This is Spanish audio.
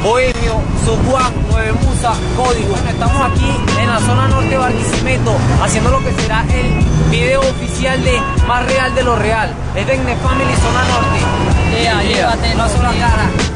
Bohemio, Sojuan, Nueve Musa, Código. Bueno, estamos aquí en la zona norte de Barquisimeto haciendo lo que será el video oficial de Más Real de lo Real. Es de Family Zona Norte. Llévate, no sola cara.